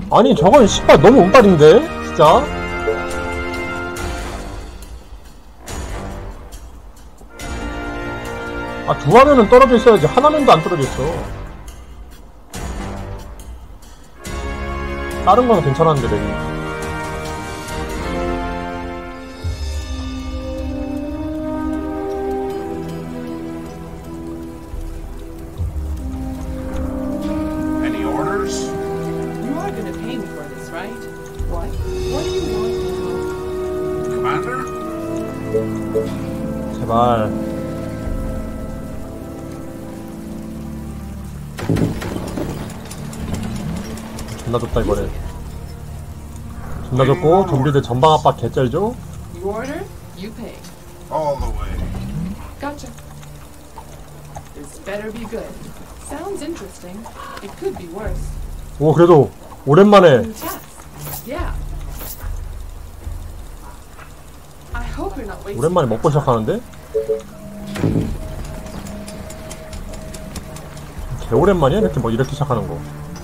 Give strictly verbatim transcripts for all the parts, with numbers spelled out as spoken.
아니 저건 씨발 너무 운빨인데 진짜. 아 두 화면은 떨어져 있어야지 하나면도 안 떨어져 있어. 다른 건 괜찮았는데 렉이. 제발. 존나 좋다 이번에. 존나 좋고 좀비들 전방 압박 개쩔죠? You order, you pay. All the way. Gotcha. This better be good. Sounds interesting. It could be worse. 오 그래도 오랜만에. New task. Yeah. I hope you're not wasting. 오랜만에 먹고 시작하는데? 개 오랜만이야 이렇게 뭐 이렇게 시작하는 거.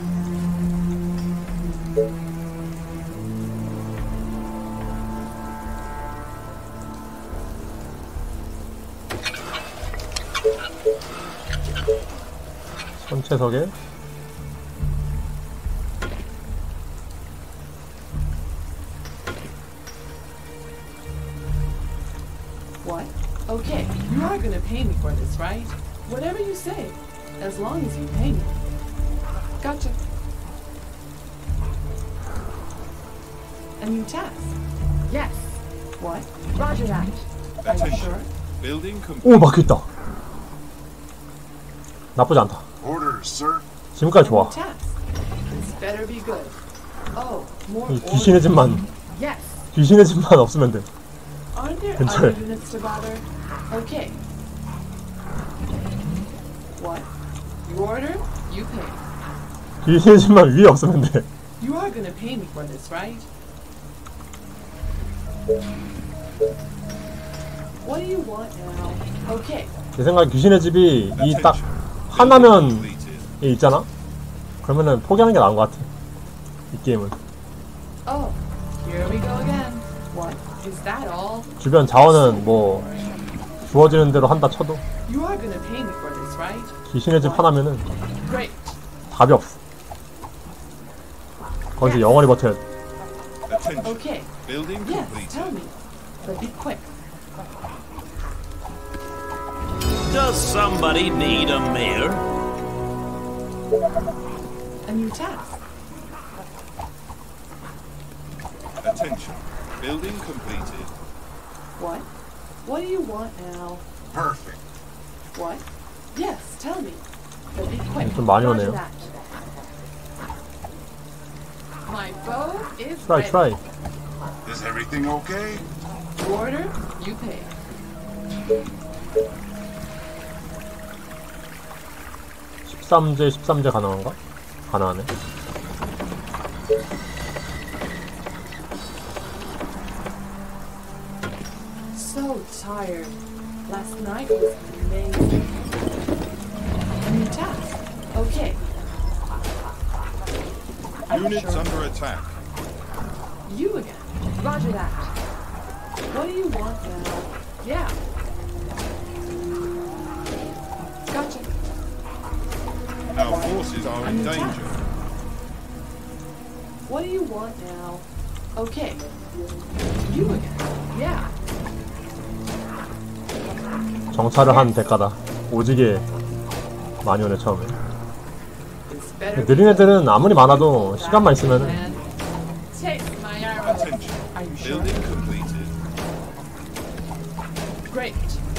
선체석에 What? Okay, you are gonna pay me for this, right? Whatever you say, as long as you pay me. Gotcha. A new task? Yes. What? Roger that. Are you sure? Building complete. 오 막혀있다. 나쁘지 않다. Orders, sir. 지금까지 좋아. New task. This better be good. Oh, more 이 귀신의 집만 orders. Yes. 귀신의 집만 없으면 돼. Aren't there 괜찮아요. other units to bother? Okay. What? You order, you pay. 귀신의 집만 위에 없으면 돼. You are gonna pay me for this, right? What do you want now? Okay. 내 생각에 귀신의 집이 이 딱 하나면에 있잖아? 그러면은 포기하는 게 나은 것 같아. 이 게임은. Oh, here we go again. What? Is that all? 주변 자원은 뭐 주어지는 대로 한다 쳐도 You are gonna pay me for this, right? 귀신의 집 하나면은 Great. 답이 없어. 거기서 영원히 버텨야 돼. Attention. Okay. Building Yes, complete. tell me. But be quick. Does somebody need a mayor? A new task. Attention. Building completed. What? What do you want now? Perfect. What? Yes, tell me. But be quick. 좀 많이 Roger 오네요. that. My bow is Try, ready. try. Is everything okay? You order, you pay. 십삼 제 십삼 제 가능한가? 가능하네. So tired. Last night was amazing. A new task. Okay. Are you Units sure? under attack. You again. Roger that. What do you want now? Yeah. Gotcha. Our forces are in danger. What do you want now? Okay. You again. Yeah. 정찰을 한 대가다. 오지게 많이 오네 처음에. This better be 느린 애들은 아무리 많아도 시간만 있으면은 Take my arrow. Attention. Are you sure? Building completed. Great.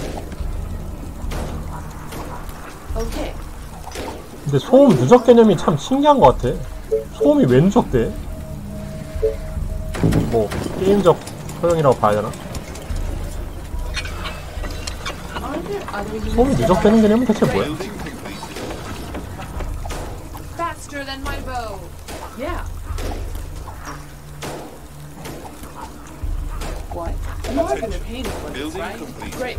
Okay. 근데 소음 누적 개념이 참 신기한 것 같아. 소음이 왜 누적돼? 뭐 게임적 효용이라고 봐야 되나? Are there other units? 소음이 누적되는 개념은 대체 뭐야? Building completed. Faster than my bow. Yeah. What? You're gonna pay me for this, Building right? complete. Great.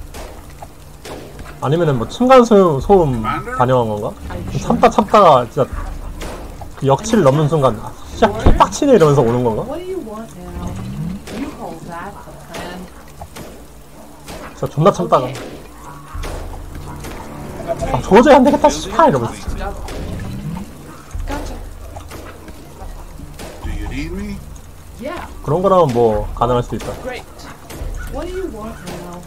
아니면은 뭐 층간 소음, 소음 반영한 건가? 참다 참다가 진짜 그 역치를 넘는 순간 아, 진짜 개빡치네 이러면서 오는 건가? What do you want now? You call that a plan? 진짜 존나 참다가 Okay. 아, 도저히 안 되겠다 씨발 이러면서 Double. Gotcha. Do you need me? Yeah. 그런 거라면 뭐 가능할 수도 있다. Great. What do you want now?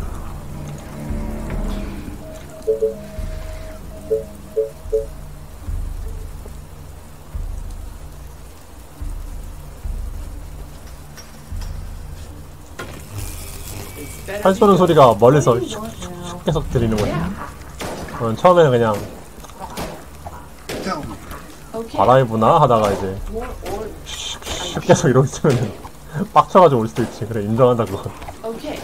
It's better 활 쏘는 be good. 소리가 멀리서 What do you want now? 계속 들리는 거야. Yeah. 저는 처음에는 그냥 Tell me. Okay. 바라이브나 하다가 이제 More orders. 슉 계속 이러고 있으면 빡쳐가지고 올 수도 있지. 그래 인정한다 그건. Okay.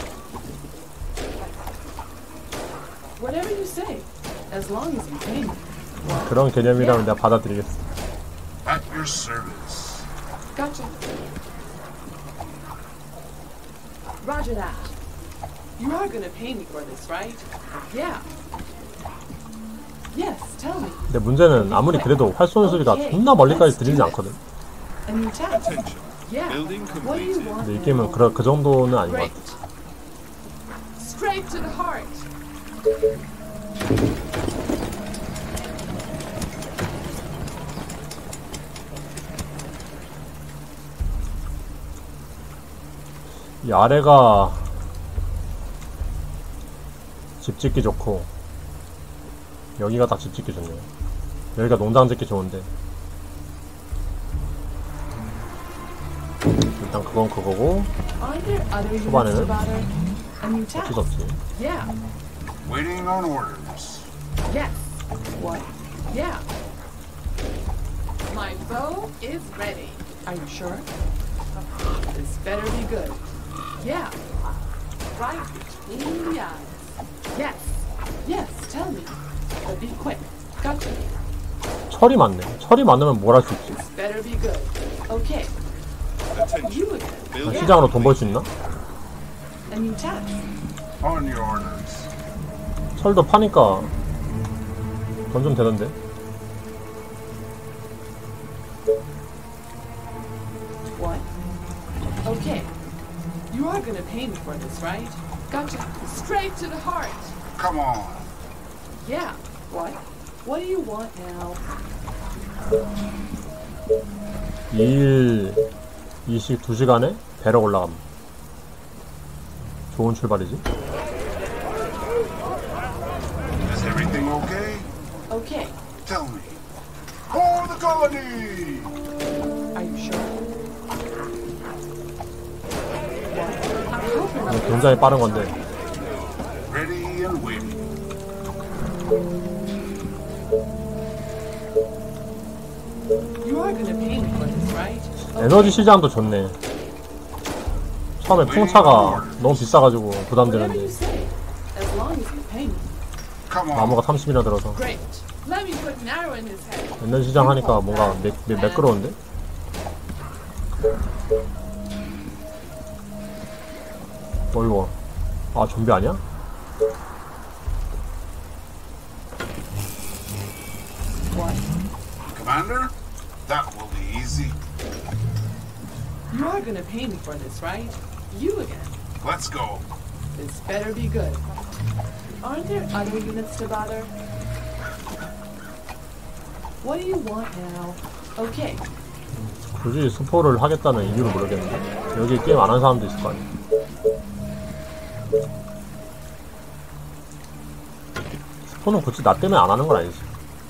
Whatever you say, as long as you pay me. 그런 개념이라면 내가 받아들이겠어. At your service. Gotcha. Roger that. You are gonna pay me for this, right? Yeah. Yes, tell me. 근데 문제는 아무리 그래도 활 쏘는 소리가 존나 멀리까지 들리지 않거든. A new task. Attention. Yeah. Building What do you completed. want? 근데 이 게임은 now? 그, 그 정도는 아닌 것 Great. 같아. Straight to the heart. 이 아래가 집 짓기 좋고 여기가 딱 집 짓기 좋네요. 여기가 농장 짓기 좋은데 일단 그건 그거고 Are there other units 초반에는 about her? A new 어쩔 task. 수 없지. Yeah. Waiting on orders. Yes. What? Yeah. My bow is ready. Are you sure? This better be good. Yeah. Right between the eyes. Yes. Yes, tell me. But be quick. Gotcha. 철이 많네. 철이 많으면 뭘 할 수 있지. This better be good. Okay. Attention. You again. Building 시장으로 돈 벌 수 있나? A new task. on your orders. 철도 파니까 돈 좀 되던데. What? Okay. You are gonna pay me for this, right? Gotcha. Straight to the heart. Come on. Yeah. What? What do you want now? 이일 이식 두 시간에 배럭 올라감. 좋은 출발이지. Is everything okay? Okay. Tell me. For the colony! Are you sure? What? I'm hoping 이거 굉장히 빠른 건데 Ready and waiting. you are gonna pay me for this, right? 에너지 시장도 좋네. 처음에 풍차가 너무 비싸가지고 Whatever you 부담되는데 say, as long as you pay me. Come on. 나무가 삼십이나 들어서 Great. Let me put an arrow in his head. 에너지 시장 하니까 뭔가 매, 매, 매끄러운데? 뭐 이거 아 좀비 아니야? What? Commander? That will be easy. You are gonna pay me for this, right? You again. Let's go. This better be good. Aren't there other units to bother? What do you want now? Okay. 굳이 스포를 하겠다는 이유를 모르겠는데 여기 게임 안 한 사람도 있을 거 아니야. 스포는 굳이 나 때문에 안 하는 건 아니지.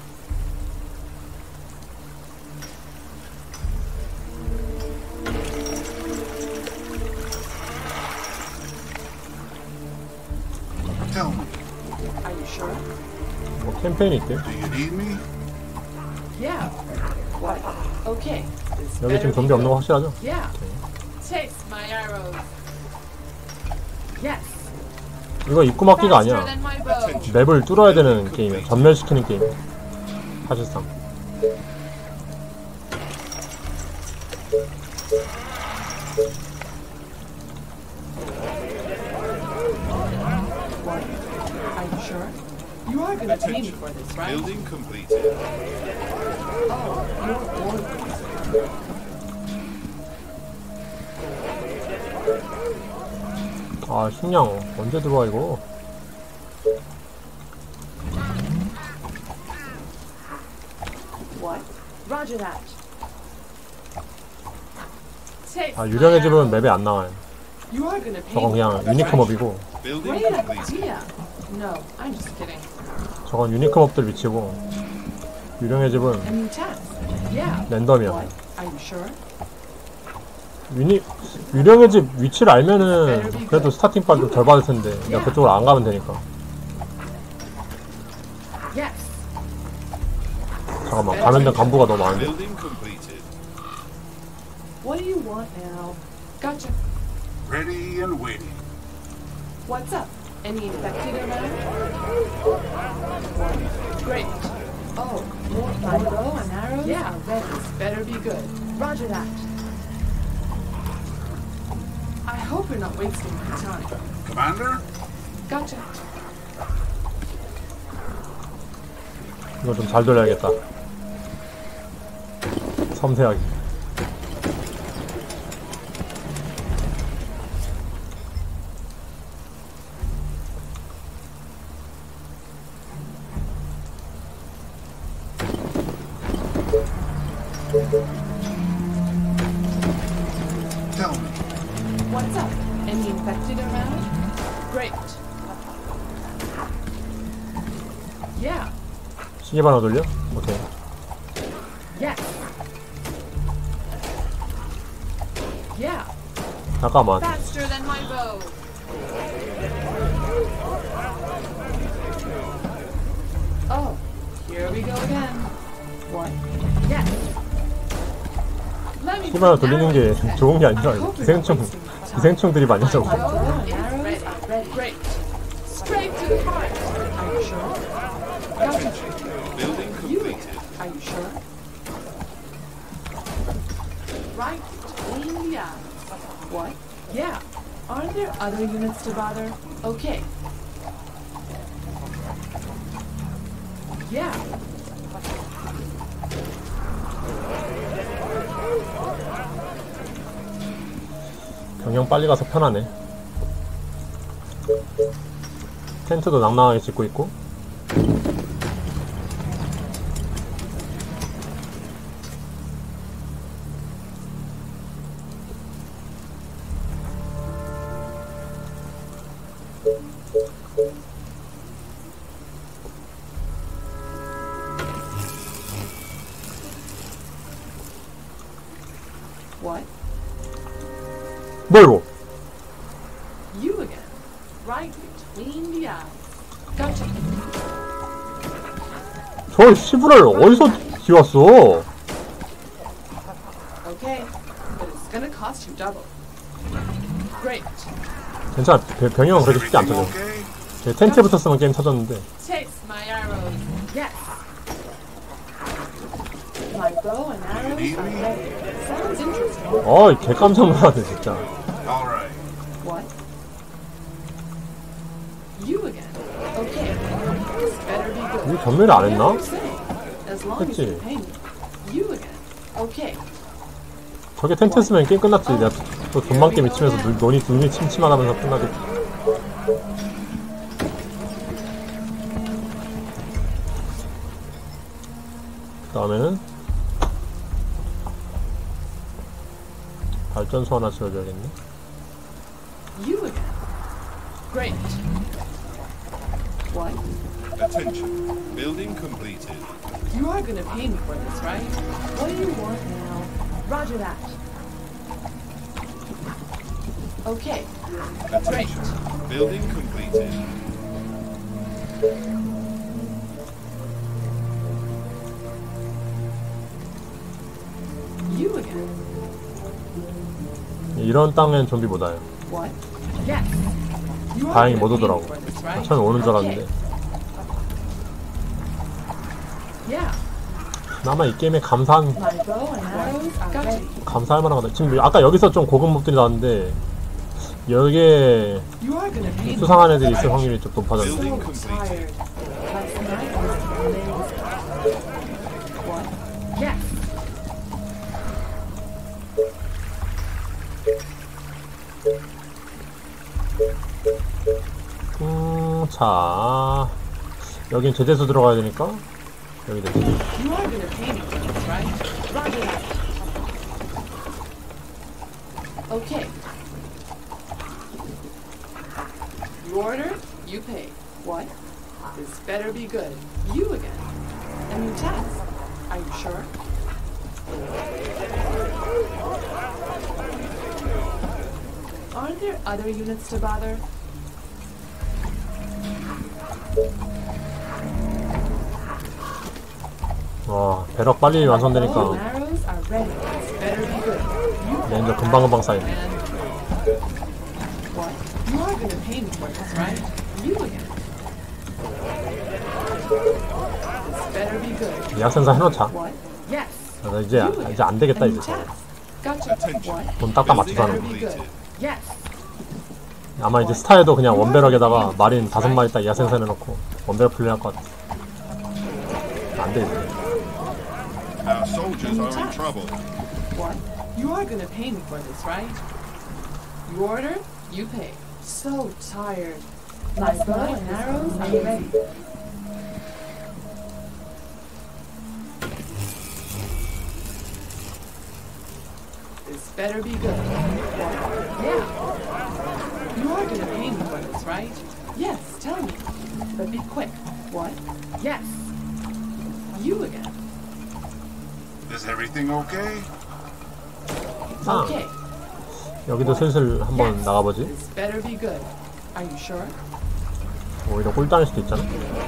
Tell me. Are you sure? 뭐 캠페인이 있대. Do you need me? Yeah. What? Okay. This 여기 better 지금 be 좀비 없는 거 good. 확실하죠? Yeah. Taste my arrows. Yes. 이거 입구 막기가 Faster 아니야. than my bow. 맵을 뚫어야 되는 게임이야. 전멸시키는 게임. 사실상. What? Are you sure? You are gonna pay me for this, right? Building completed. Oh, your orders. 아 식량 언제 들어와 이거? What? Roger that. Take 아 유령의 집은 맵에 안 나와요. You are gonna pay 저건 me. 그냥 유니크 몹이고 Building Great completed. idea. No, I'm just kidding. 저건 유니크 몹들 위치고 유령의 집은 A new task. Yeah. 랜덤이야. What? Are you sure? 유니 유령의 집 위치를 알면은 그래도 스타팅 바 좀 덜 받을 텐데 내가 그쪽으로 안 가면 되니까. Yes. 잠깐만 감염된 간부가 너무 많은데. Building completed. What do you want now? Gotcha. Ready and waiting. What's up? Any infected around? Great. Oh, more my bow and arrows? Yeah, ready. This better be good. Roger that. I hope you're not wasting my time. Commander? Gotcha. 이거 좀 잘 돌려야겠다. 섬세하게. Tell me. What's up? Any infected around? Great. Yeah. 시계 하나 돌려? 오케이. Yes. Yeah. 잠깐만. Faster than my bow. Oh, here we go again. What? Yes. Let me 시계 하나 put 돌리는 arrows 게 instead. 좋은 게 아니라 I hope you're not 기생충 wasting my time. 기생충들이 많이 My 저거. bow and arrows are ready. Great. Straight to the heart. Are you sure? Gotcha. Building You. completed. Are you sure? Right between the eyes. What? Yeah. Aren't there other units to bother? Okay. Yeah. 경영 빨리 가서 편하네. 텐트도 낭낭하게 짓고 있고. What? 뭐 이거? You again. Right between the eyes. Gotcha. 저 시부랄 어디서 기왔어? Okay. But it's gonna cost you double. Great. 괜찮아. 병- 병영은 그렇게 쉽게 안 터져. Okay? 걔 텐트 붙었으면 게임 터졌는데. Taste my arrows. Yes. My bow and arrows are ready. Sounds interesting. 어이 개 깜짝 놀랐네 진짜. All right. What? You again. Okay. This better be good. 우리 전멸을 안 했나? Whatever you're saying. As long as you 했지. pay me. You again. Okay. 저게 텐트였으면 게임 끝났지. 내가 또 돈방게 미치면서 눈, 눈이, 눈이 침침하다면서 끝나겠지. 그 다음에는 발전소 하나 지어줘야겠네. You again. Great. What? Attention. Building completed. You are gonna pay me for this, right? What do you want now? Roger that. Okay. Attention. Building completed. You again. 이런 땅엔 좀비 못 와요. What? Yes. You are 다행히 gonna 못 pay me 오더라고. for this, right? 처음에 오는 줄 Okay. 알았는데. Yeah. 아마 이 게임에 감사한, My bow and arrows are ready. 감사할 만한 거다. 지금 아까 여기서 좀 고급 몹들이 나왔는데, 여기에 You are gonna pay me. 수상한 애들이 있을 확률이 좀 높아졌네. Building So completed. tired. Last night was amazing. What? Yes. 자, 여긴 제재소 들어가야 되니까 여기 되지. You are gonna pay me for this, right? Roger that. Okay. You order, you pay. What? This better be good. You again. A new task. Are you sure? Aren't there other units to bother? 와, 배럭 빨리 Bow 완성되니까 and arrows are ready. This better be good. You 레인저 금방금방 쌓이네. and what? You are gonna pay me for this, right? You again. This better be good. 예약생산 해놓자. What? Yes. 아, 나 이제 이제 안 되겠다 A new 이제. task. Gotcha. What? 돈 딱딱 맞춰서 Better 하는 be good. Yes. 아마 이제 스타에도 그냥 원배럭에다가 마린 다섯 마리 딱 예약생산 해놓고 원배럭 플레이할 것 같아. 안 돼, 이제. Our soldiers are in trouble. What? You are gonna pay me for this, right? You order, you pay. So tired. My bow and arrows are ready. This better be good. What? Yeah. You are gonna pay me for this, right? Yes, tell me. But be quick. What? Yes. You again. Is everything okay? 아, Okay. 여기도 슬슬 한번 Yes. 나가보지. This better be good. Are you sure? 오히려 꿀단일 수도 있잖아.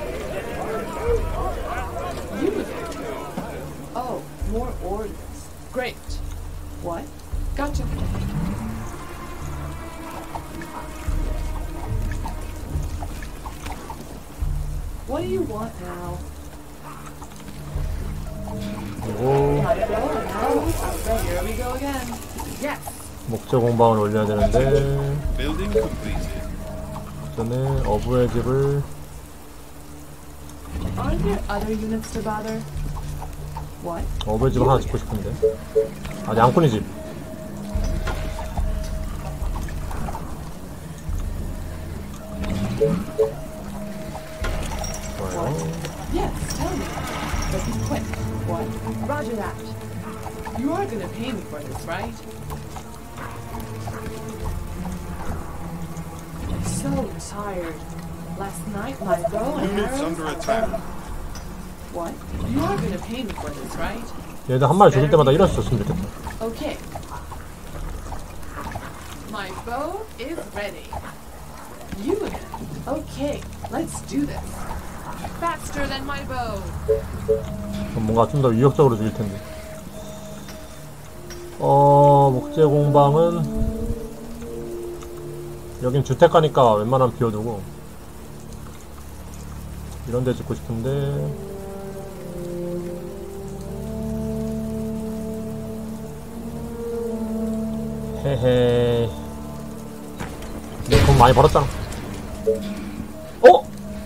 You again. Oh, more orders. Great. What? Gotcha. What do you want now? 그리고 My bow and arrows are ready. Here we go again. Yes. 목재 공방을 올려야 되는데 Building completed. 전에 어부의 집을 Aren't there other units to bother? What? 어부의 집을 하나 짓고 싶은데. 아, 양꾼이 집. 좋아요. Yes, tell me. But be quick. What? Roger that. You are gonna pay me for this, right? So tired. Last night my bow and Units arrows under are attack. ready. What? You are gonna pay me for this, right? 얘들 한 마리 죽일 때마다 이럴 수 있으면 좋겠다. Okay. My bow is ready. You again. Okay, let's do this. Faster than my bow. 그럼 뭔가 좀 더 위협적으로 죽일 텐데. 어, 목재 공방은 여긴 주택가니까 웬만하면 비워두고 이런 데 짓고 싶은데 헤헤 돈 많이 벌었잖아. 어?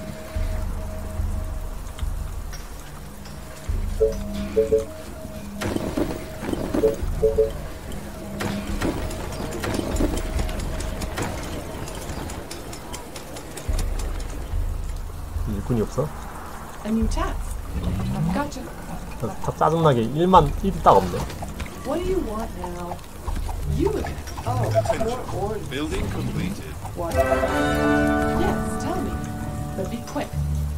일꾼이 없어? A new task. Gotcha. 다 짜증나게 일만 일이 딱 없네. What do you want now? You again. Oh, more orders. Building completed. What? Yes, tell me. But be quick.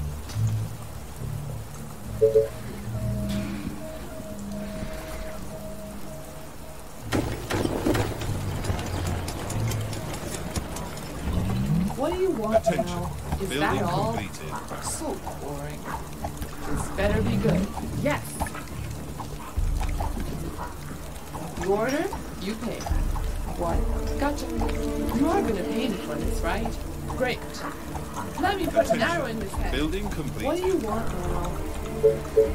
What do you want Attention. now? Is Building that all? completed. So boring. This better be good. Yes. You order, you pay. What? Gotcha. You are gonna pay me for this, right? Great. Let me put an arrow in this head. Building What completed. do you want now?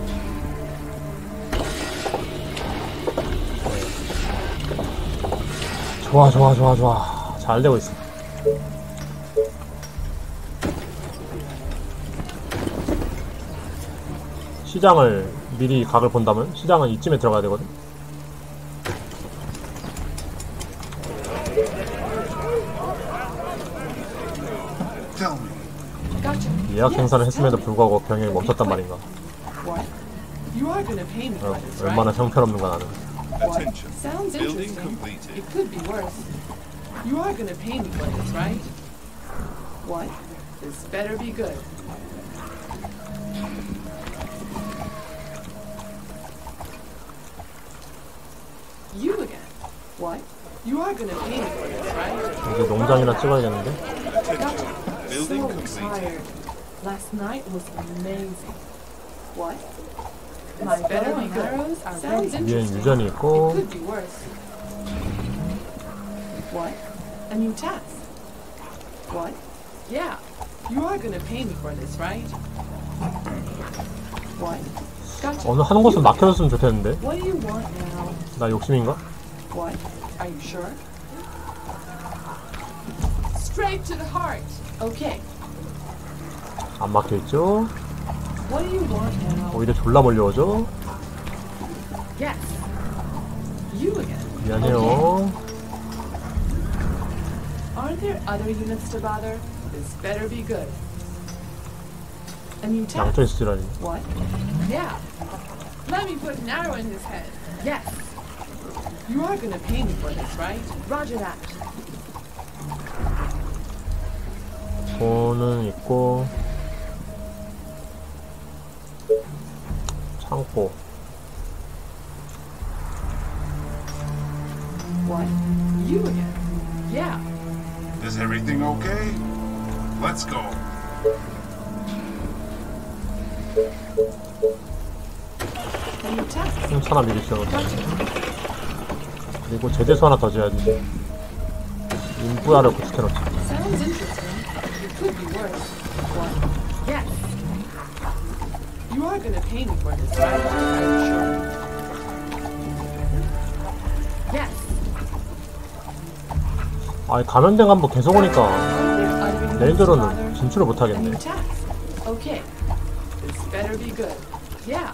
좋아 좋아 좋아 좋아 잘 되고 있어. 시장을 미리 각을 본다면 시장은 이쯤에 들어가야 되거든. Tell me, 예약 생산을 했음에도 불구하고 병행이 멈췄단 말인가. What? You are gonna pay me for this, 얼마나 right? 형편없는가 나는. What? Attention. Sounds Building interesting. completed. It could be worse. You are gonna pay me for this, right? What? This better be good. You again. What? You are gonna pay me for this, right? 이제 농장이나 찍어야겠는데? Gotcha. Building So completed. tired. Last night was amazing. What? My better be good. Sounds 위엔 interesting. 유전이 It 있고 could be worse. What? A new task. What? Yeah. You are gonna pay me for this, right? What? Gotcha. 어느 한 곳은 막혀줬으면 좋겠는데? What do you want now? 나 욕심인가? What? Are you sure? Straight to the heart. Okay. 안 막혀있죠? What do you want now? 오히려 졸라 몰려오죠? Yes. You again. 미안해요. Aren't there other units to bother? This better be good. A new task. 양쪽에 쓰지라니. What? Yeah. Let me put an arrow in his head. Yes. You are gonna pay me for this, right? Roger that. 돈은 있고 창고. What? You again? Yeah. Is everything okay? Let's go. A new task. 홍차 하나 미리 씌워놓자. Gotcha. 그리고 제재소 하나 더 지어야지. 인프라를 구축해놓자. Sounds interesting. It could be worse. What? Yes. You are gonna pay me for this, right? Are you sure? Yes. 아, 감염된 간부 계속 오니까 Are there other units to 레인저로는 bother? 진출을 A new 못하겠네. task. Okay. This better be good. Yeah.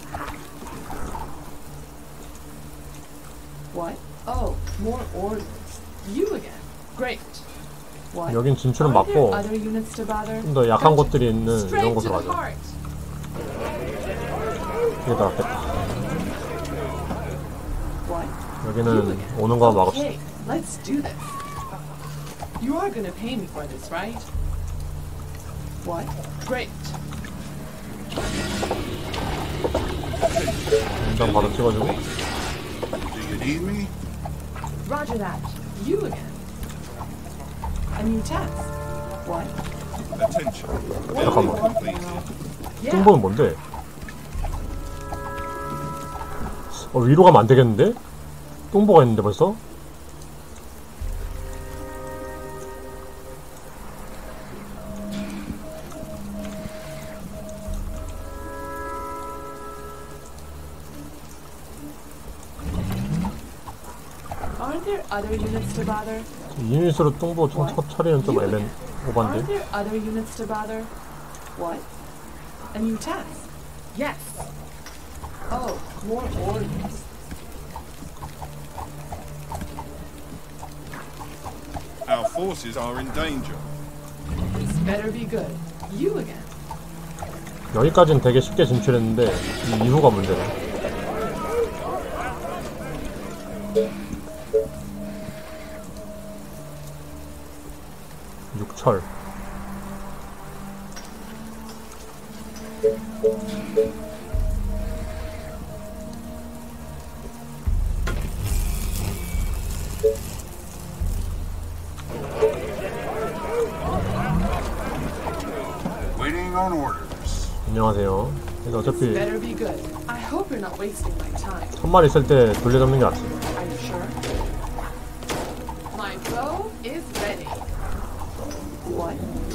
What? Oh, more orders. You again. Great. What? 여긴 진출은 Are there 맞고 other units to bother? 좀 더 약한 Gotcha. 곳들이 있는 이런 Straight to 곳으로 the 가자. heart. 이게 더 낫겠다. What? 여기는 오는 거 막읍시다. Okay, let's do this. You are gonna pay me for this, right? What? Great. 공장 바로 찍어주고. Do you need me? Roger that. You again. A new task. What? Attention. 잠깐만. Building completed. Yeah. 뚱보는 뭔데? 어, 위로 가면 안 되겠는데? 뚱보가 있는데 벌써? Aren't there other units to bother? 이 유닛으로 뚱보 총 처- 처리는 좀 애매 Aren't 오반데? there other units to bother? What? A new task. Yes. Oh, more orders. Our forces are in danger. This better be good. You again. 여기까지는 되게 쉽게 진출했는데 이 이후가 문제네. 육철. Waiting on orders. 안녕하세요. 그래서 This 어차피 better be good. I hope you're not wasting my time. 천 마리 있을 때 돌려잡는 게 낫지. Are you sure? My bow is ready. What?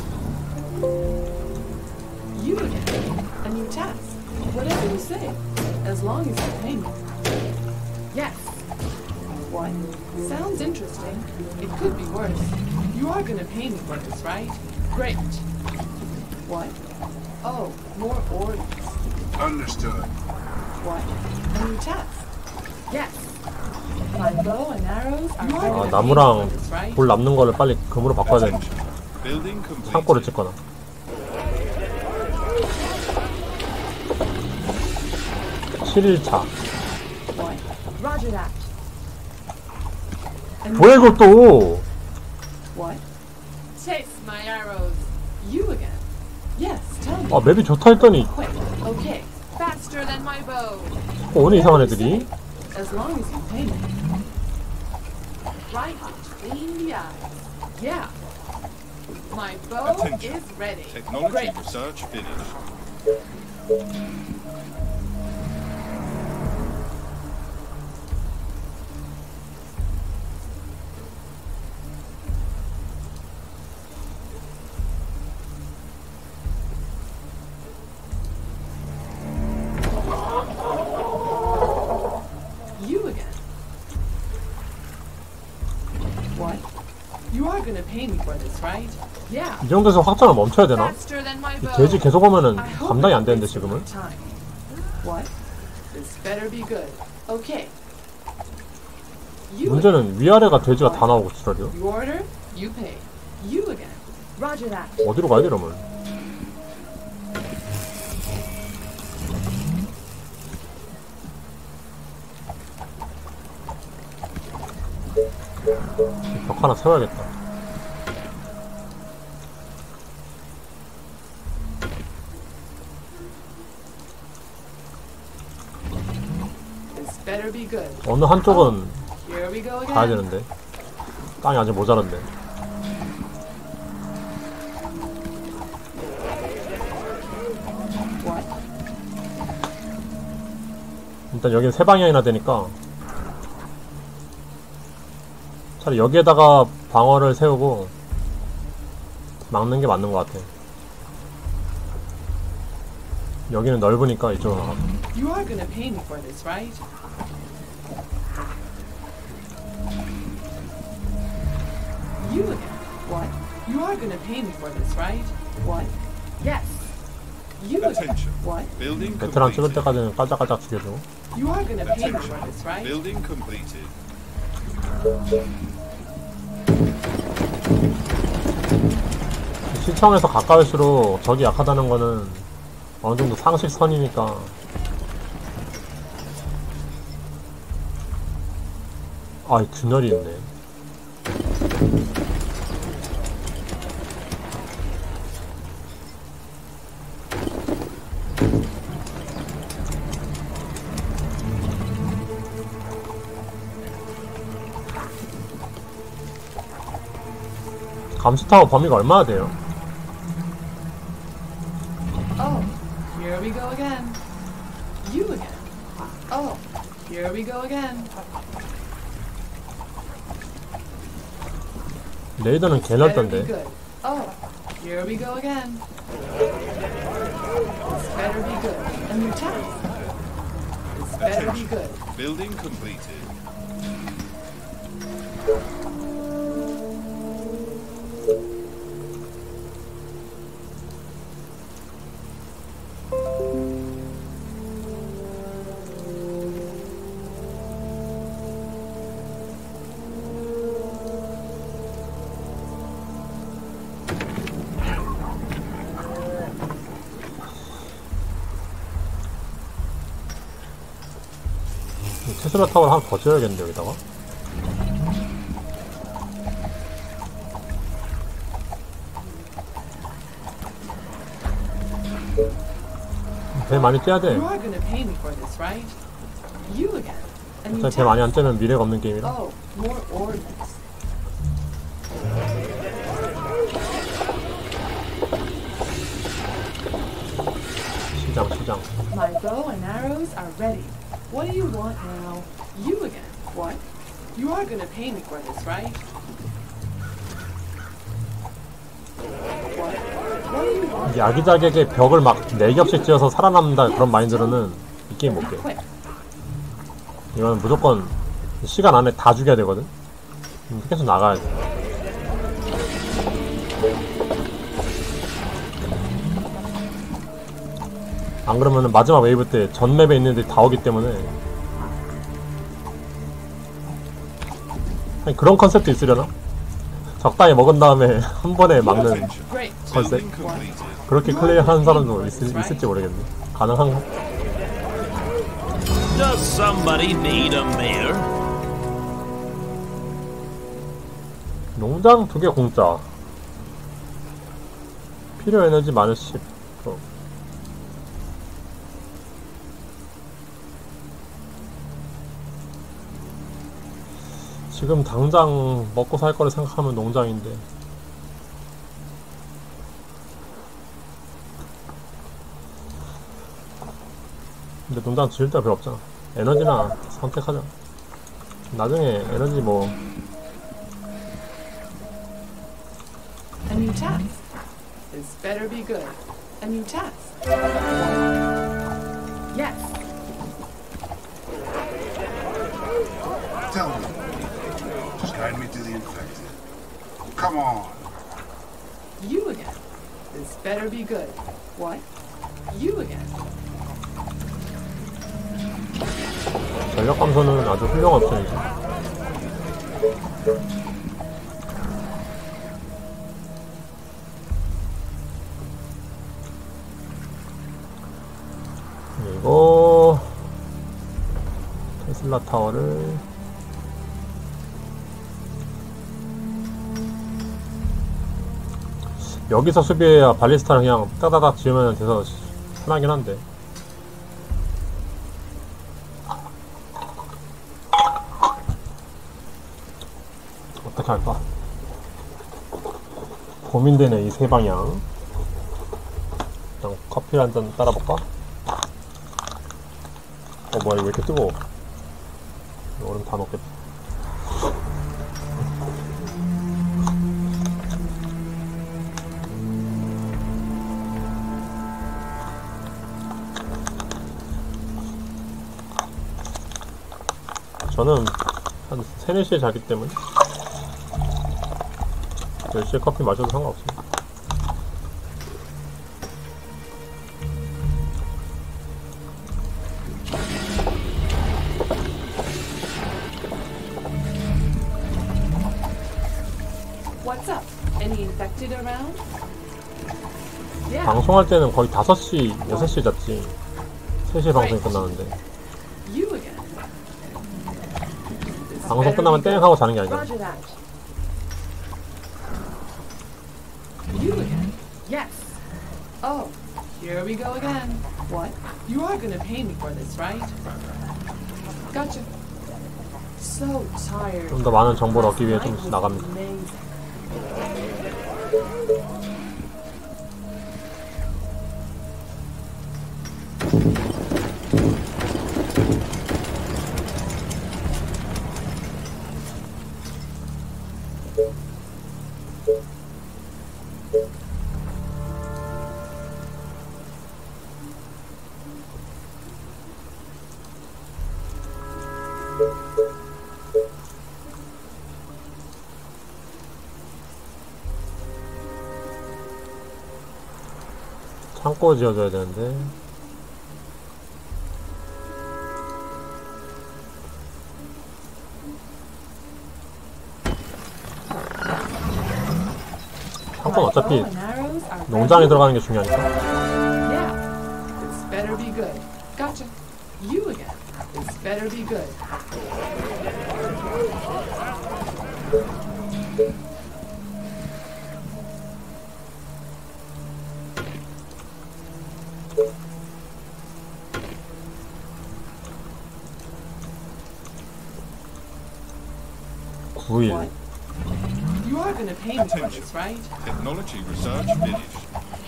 You again? A new task. Whatever you say, as long as you pay me. Yes. What? Sounds interesting. It could be worse. You are gonna pay me for this, right? Great. What? Oh, more orders. Understood. What? A new task. Yes. My bow and arrows are 아, ready to 나무랑 pay for this, right? 돌 남는 거를 빨리 금으로 바꿔야 돼. Attention. Building 창고를 completed. 찍거나. 칠 일차. What? Roger that. And 뭐야 이거 또. what? Chase my arrows. You again? Yes, tell me. 아 맵이 좋다 했더니 Quick. Okay. Faster than my bow. 어, 오늘 이상한 애들이. As long as you pay me. Right between the eyes. Yeah. My bow Attention. is ready. Technology Great. research finished. You again. What? You are gonna pay me for this, right? Yeah. 이 정도에서 확장을 멈춰야 되나? Faster than my 이 bow. 돼지 계속 오면은 I hope 감당이 안 it 되는데 takes 지금은. enough time. What? This better be good. Okay. You 문제는 위아래가 돼지가 다 나오고 지랄이요. You order, you pay. You again. Roger that. 어디로 가야 돼 이러면. 벽 하나 세워야겠다. This better be good. 어느 한쪽은 Here we go 가야 again. 되는데 땅이 아직 모자란데. What? 일단 여긴 세 방향이나 되니까 차라리 여기에다가 방어를 세우고 막는 게 맞는 것 같아. 여기는 넓으니까 이쪽으로 나가. You are gonna pay me for this, right? You again. What? You are gonna pay me for this, right? What? Yes. You again. Attention. What? Building 베테랑 찍을 completed. 때까지는 깔짝깔짝 죽여주고. You are gonna pay me for Attention. this, right? Building completed. 시청에서 가까울수록 적이 약하다는 거는 어느 정도 상식선이니까. 아, 이 균열이 있네. 감시타워 범위가 얼마나 돼요? Oh, here we go again. You again. Oh, here we go again. 레이더는 개 Better be 넓던데. good. Oh, here we go again. This better be good. A new task. This better be good. Building completed. 테슬라 타워를 하나 더 지어야겠는데 여기다가. 배 많이 떼야 돼. You are gonna pay me for this, right? You again. A new 어차피 배 많이 안 task. 떼면 미래가 없는 게임이라. Oh, more orders. 시장 시장. My bow and arrows are ready. What do you want now? You again. What? You are gonna pay me for this, right? What? What do you want? 이 아기자기하게 벽을 막 네 겹씩 지어서 살아남는다 그런 마인드로는 이 게임 못 깨. Quick. 이건 무조건 시간 안에 다 죽여야 되거든. 음, 계속 나가야 돼. 안 그러면은 마지막 웨이브 때 전 맵에 있는 애들이 다 오기 때문에. 아니 그런 컨셉도 있으려나? 적당히 먹은 다음에 한 번에 막는 Attention. Great. 컨셉? Building completed. 그렇게 클리어 하는 사람도 있, 있을지 모르겠네. 가능한가? Does somebody need a mayor? 농장 두 개 공짜. 필요 에너지 마이너스 십 퍼센트. 지금 당장 먹고 살 거를 생각하면 농장인데. 근데 농장 지을 데가 별로 없잖아. 에너지나 선택하자. 나중에 에너지 뭐 A new task. This better be good. A new task. Yes. Tell me. Just guide me to the infected. Come on. You again. This better be good. What? You again. 전력 감소는 아주 훌륭한 옵션이지. 그리고 테슬라 타워를 여기서 수비해야 발리스타를 그냥 따다닥 지으면 돼서 편하긴 한데. 어떻게 할까? 고민되네, 이 세 방향. 그냥 커피 한 잔 따라볼까? 어, 뭐야, 이거 왜 이렇게 뜨거워? 얼음 다 녹겠다. 저는 한 세네 시에 자기 때문에 열 시에 커피 마셔도 상관없습니다. What's up? Any infected around? Yeah. 방송할 때는 거의 다섯 시, 여섯 시에 잤지. 세 시에 방송이 끝나는데. You again. This 방송 better 끝나면 be 땡 good. 하고 자는 게 아니잖아. Roger that. You again. Yes. Oh, here we go again. What? You are gonna pay me for this, right? Gotcha. So tired. 좀 더 많은 정보를 얻기 위해 Last 좀 night was 나갑니다. amazing. 창고 지어줘야 되는데. 창고는 어차피 Bow and arrows are 농장에 ready. 들어가는 게 중요하니까. Yeah. This better be good. Gotcha. You again. This better be good. 구 일. What? You are gonna pay me for this, right? Technology research finished.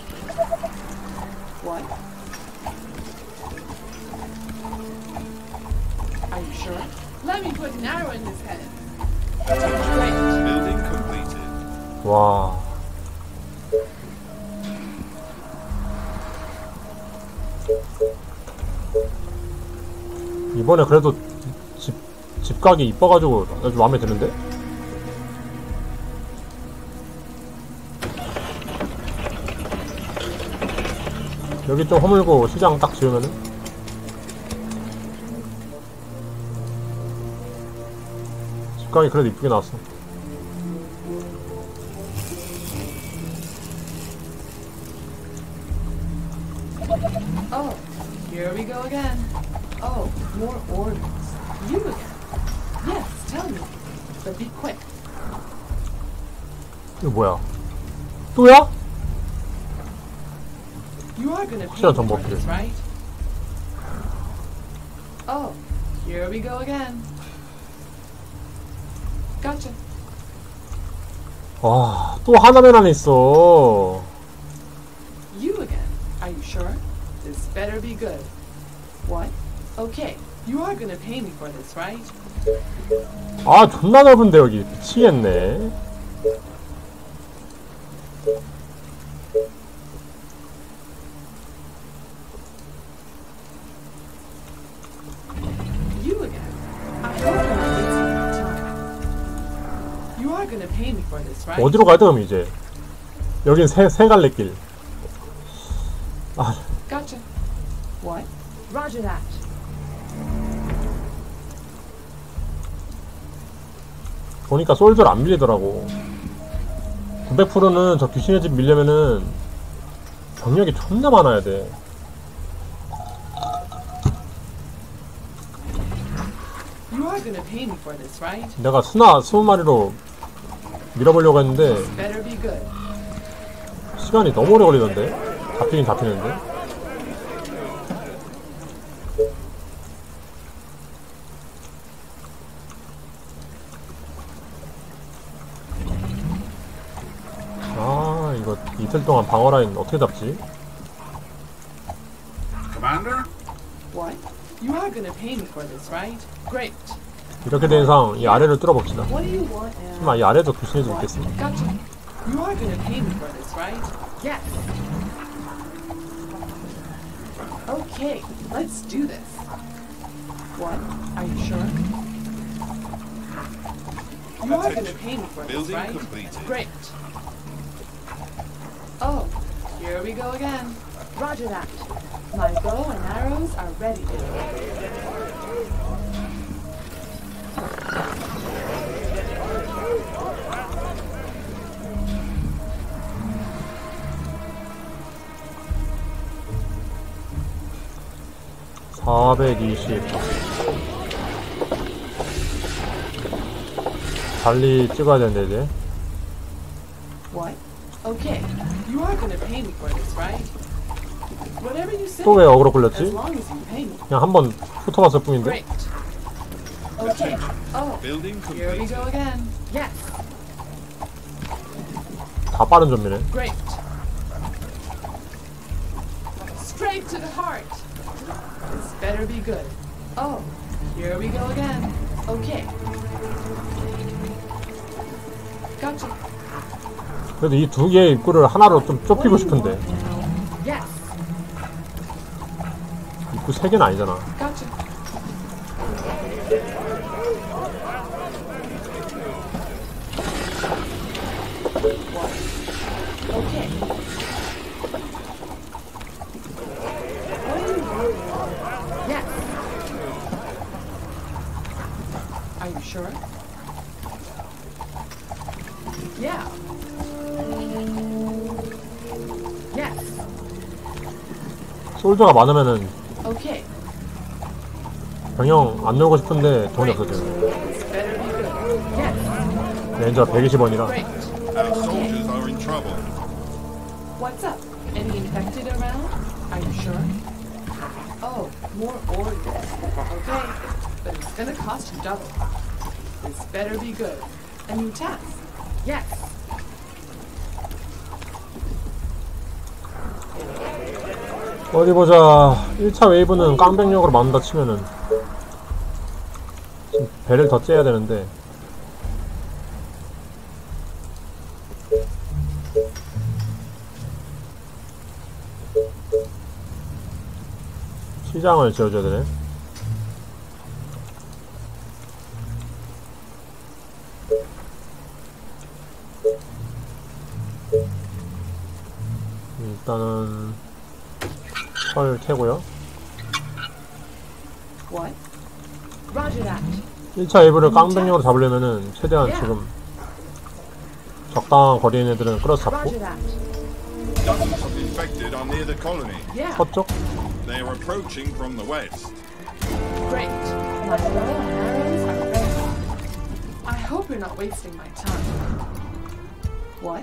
What? Are you sure? Let me put an arrow in his head. Great. Building completed. 와. 이번에 그래도 집, 집각이 이뻐가지고 아주 마음에 드는데? 여기 좀 허물고 시장 딱 지으면은 집각이 그래도 이쁘게 나왔어. Oh, here we go again. Oh, more orders. You again? Yes, tell me. But be quick. 이거 뭐야? 또야? You are gonna pay 확실한 me 정보 for this, 필요해. right? Oh, here we go again. Gotcha. 와, 또 하나만 안에 있어. You again. Are you sure? This better be good. What? Okay, you are gonna pay me for this, right? 아, 존나 넓은데 여기. 미치겠네. You again. I hope you're not wasting my time. You are gonna pay me for this, right? 어디로 가야 돼, 그럼 이제? 여긴 세, 세 갈래 길. 아, Gotcha. What? Roger that. 보니까 솔저를 안 밀리더라고. 구백 퍼센트는 저 귀신의 집 밀려면은 병력이 존나 많아야 돼. You are gonna pay me for this, right? 내가 스나 스무 마리로 밀어보려고 했는데 Better be good. 시간이 너무 오래 걸리던데. 잡히긴 잡히는데. 아, 이거 이틀 동안 방어 라인 어떻게 잡지? Commander? What? You are gonna pay me for this, right? Great. 이렇게 된 이상 이 아래를 뚫어봅시다. What do you want now? 설마 이 아래도 귀신의 집 있겠어? Gotcha. You are gonna pay me for this, right? Yes. Okay, let's do this. What? Are you sure? You are gonna pay me for this, Building right? completed. Great. Oh, here we go again. Roger that. My bow and arrows are ready. 사백이십. 달리 찍어야 되는데 이제. What? Okay, you are gonna pay me for this, right? Whatever you say. 또 왜 어그로 As 끌렸지? long as you pay me. 그냥 한번 훑어봤을 뿐인데. Great. Okay. Oh, Building here we completed. go again. Yes. 다 빠른 좀비네. Great. Straight to the heart. This better be good. Oh, here we go again. Okay. Gotcha. 그래도 이 두 개의 입구를 하나로 좀 좁히고 싶은데. Yes. 입구 세 개는 아니잖아. Gotcha. What? Okay. What do you want? Yes. Are you sure? Yeah. Yes. 솔저가 많으면은 Okay. 병영 안 놀고 싶은데 돈이 없어 지금. This better be good. Yes. 레인저가 백이십 원이라. Great. Our soldiers are in trouble. What's up? Any infected around? Are you sure? Oh, more orders. Okay, but it's gonna cost you double. This better be good. A new task. Yes. 어디 보자. 일 차 웨이브는 깡백력으로 만든다 치면은 지금 배를 더 째야 되는데. 시장을 지어줘야 되네. 일단은 철 캐고요. What? Roger that. 일 차 웨이브를 깡백력으로 잡으려면은 최대한 지금 적당한 거리에 있는 애들은 끌어서 잡고 Roger that. Dozens of infected are near the colony. Yeah. 서쪽 They are approaching from the west. Great. My bow and arrows are ready. I hope you're not wasting my time. What?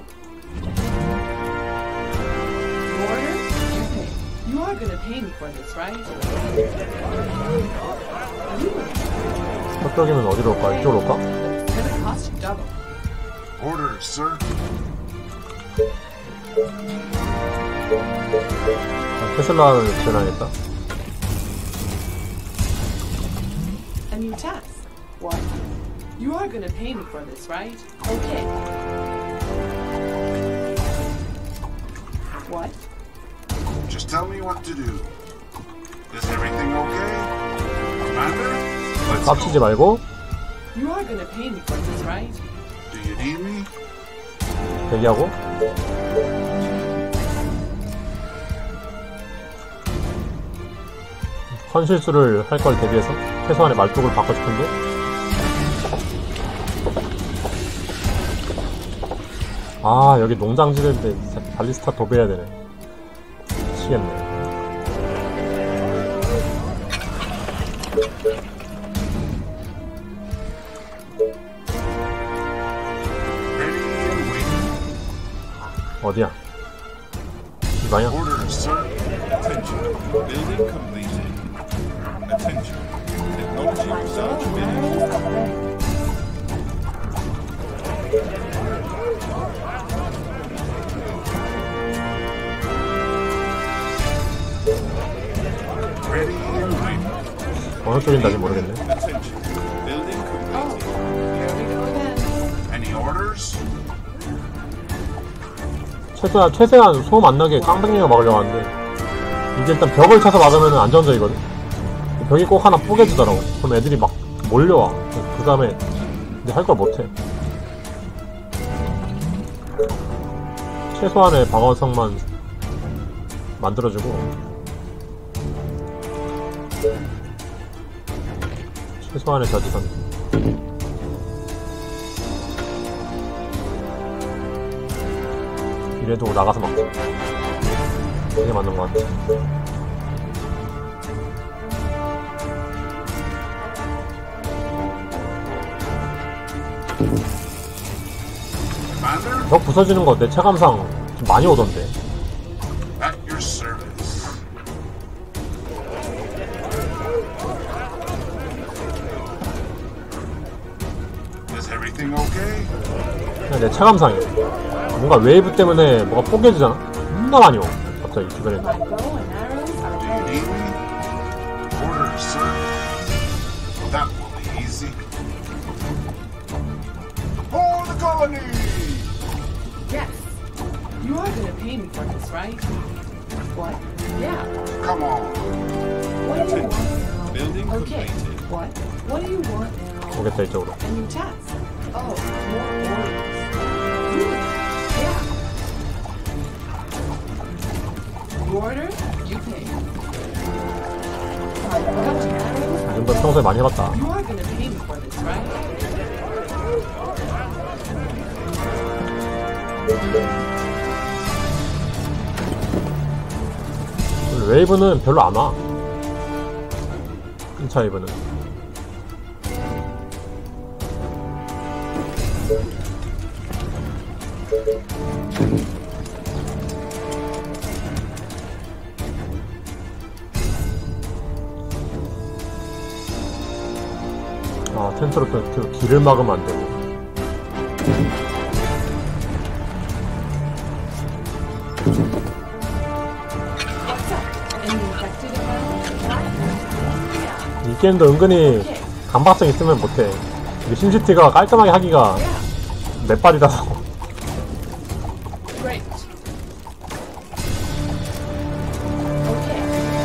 Warrior, you pay. You are gonna pay me for this, right? 서쪽이면 어디로 올까? 이쪽으로 올까? It's gonna cost you double. Orders, sir. 아, 테슬라를 지원하겠다. A new task. What? You are gonna pay me for this, right? Okay. What? Just tell me what to do. Is everything okay? Commander? Let's 깝치지 go. 말고 You are gonna pay me for this, right? Do you need me? 대기하고. 헌실수를 할 걸 대비해서 최소한의 말뚝을 받고 싶은데 아 여기 농장지대인데 진짜 발리스타 도배해야 되네. 미치겠네. Ready and waiting. 어디야? 이 방향? Orders, sir. Attention. Building completed. Attention. Technology research finished. Ready and waiting. 어느 쪽인지 모르겠네. Attention. Building completed. Here we go again. Any orders? 최소한, 최대한 소음 안 나게 깡백리가 막으려고 하는데 이게 일단 벽을 쳐서 막으면 안정적이거든. 벽이 꼭 하나 뿌개지더라고. 그럼 애들이 막 몰려와. 그 다음에 근데 할 걸 못해. 최소한의 방어성만 만들어주고 최소한의 저지선. 이래도 나가서 막자. 이게 맞는 것 같아. Commander? 벽 부서지는 거 내 체감상 좀 많이 오던데. At your service. Is everything okay? 그냥 내 체감상이야. 뭔가 웨이브 때문에 뭐가 뽀개지잖아? 존나 많이 오. 갑자기 주변에. My bow and arrows are Do you ready. need me? Orders, sir. That will be easy. For the colony! Yes. You are gonna pay me for this, right? What? Yeah. Come on. What do you want now? Building Okay. completed. What? What do you want now? 오겠다 이쪽으로. A new task. Oh, more warriors. Really? Yeah. You order, you pay. My bow and arrows 이 are 정도 평소에 많이 해봤다. You are gonna pay me for this, right? 웨이브는 별로 안 와. 끈차 웨이브는. 아, 텐트로 그 길을 막으면 안 되고. What's up? Any infected around? Yeah. 이 게임도 은근히 강박증 있으면 못해. 이게 심시티가 깔끔하게 하기가 Yeah. 맷발이라서. Great. Okay.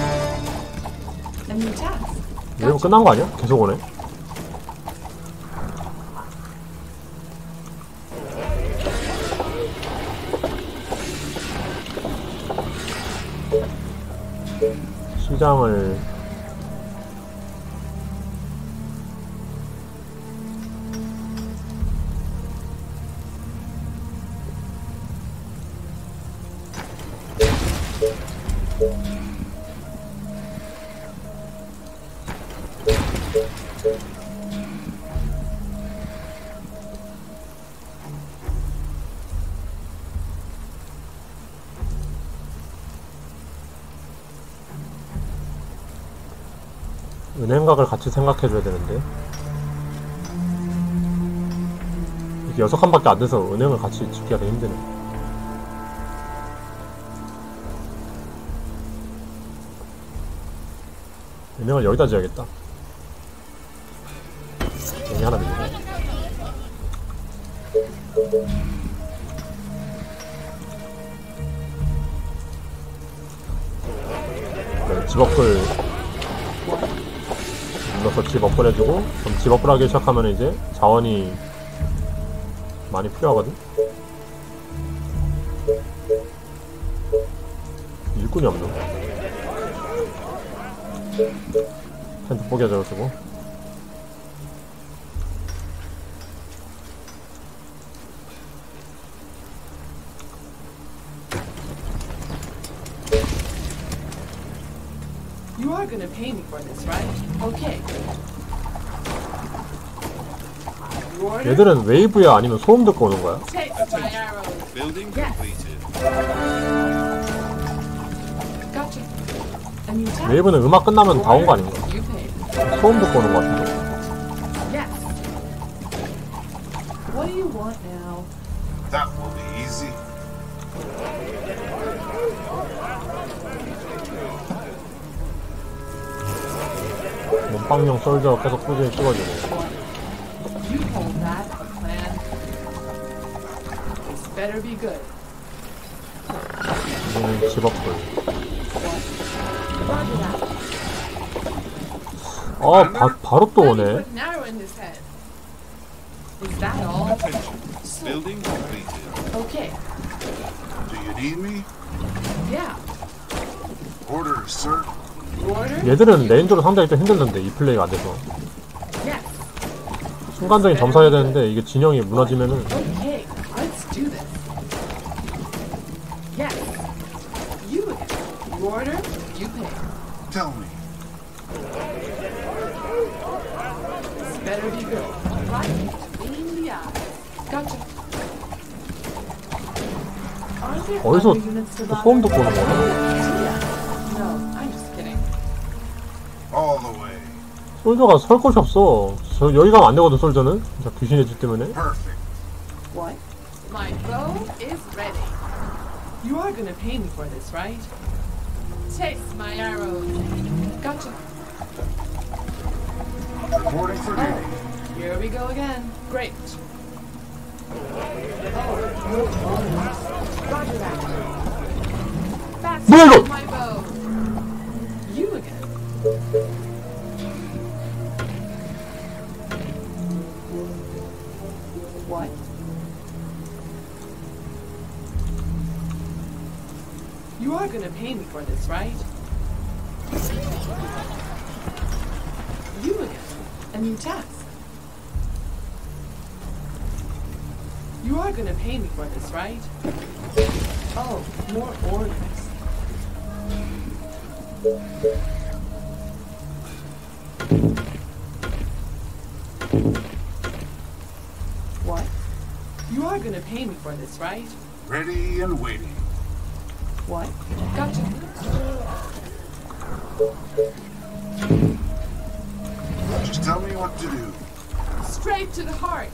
A new task. 웨이브 끝난 거 아니야? 계속 오네. 시장을 은행각을 같이 생각해줘야 되는데 이게 여섯 칸밖에 안 돼서 은행을 같이 짓기가 되게 힘드네. 은행을 여기다 지어야겠다. 여기 하나 밀고 네, 집업을 눌러서 집업을 해주고, 그럼 집업을 하기 시작하면 이제 자원이 많이 필요하거든? 일꾼이 없네. 텐트 포기하자고. You are gonna pay me for this, right? Okay. You order? 얘들은 웨이브야 아니면 소음 듣고 오는 거야? Take my arrows. Building Yes. completed. Gotcha. And you tap? 웨이브는 음악 끝나면 다 온 거 아닌가? You pay. 소음 듣고 오는 거 같은데. Yes. What do you want now? That will be easy. 몸빵용 솔저 계속 꾸준히 찍어주고. You hold that plan. This better be good. 이제는 집업들. Roger that. 아, 바, 바로 또 Let me 오네. put an arrow in his head. Is that all? Attention. Building completed. Okay. Do you need me? Yeah. Orders, sir. You order? 얘들은 레인저로 상당히 좀 힘들던데, 이 플레이가 안 돼서. Yes. 순간적인 점사해야 되는데, 이게 진영이 무너지면은, Okay. Let's do this. Yes. You again. You order? You pay. Tell me. This better be good. Right in the eye. Gotcha. Aren't there 어디서 other units to 또 bother? 소음 듣고 오는 거야? No, I'm just kidding. All the way. 솔저가 설 곳이 없어. 저, 여기 가면 안 되거든, 솔저는. 저 귀신의 집 때문에. Perfect. What? My bow is ready. You are gonna pay me for this, right? Taste my arrows. Gotcha. Reporting for duty. Oh, here we go again. Great. Roger that. Fast 뭐야, 이거? with my bow. You again. What? You are gonna pay me for this, right? You again. A new task. You are gonna pay me for this, right? Oh, more orders. What? You are gonna pay me for this, right? Ready and waiting. What? Gotcha. Just tell me what to do. Straight to the heart.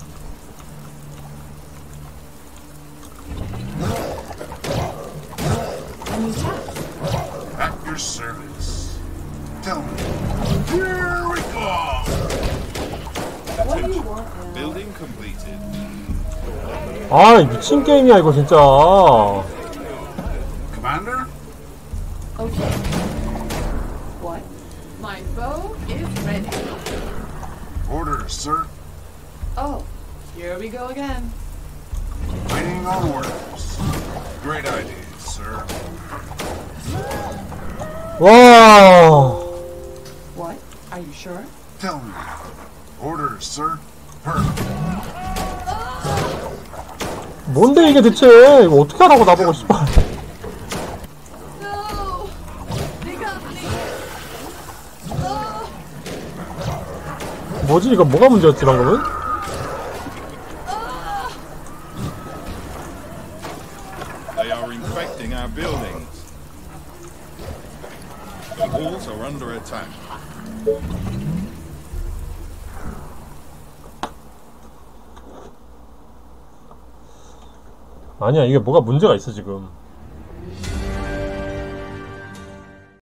A new task. At your service. Tell me. Here we go! What do you want now? Building completed. 아, 미친 게임이야, 이거 진짜. Commander? Okay. What? My bow is ready. Orders, sir. Oh, here we go again. Waiting on orders. Great ideas, sir. 와. What? Are you sure? Tell me. Orders, sir. Perfect. 뭔데 이게 대체? 이거 어떻게 하라고 나보고 싶어. No! They got me! 뭐지? 이거 뭐가 문제였지, 방금은? They are infecting our buildings. The walls are under attack. 아니야, 이게 뭐가 문제가 있어 지금.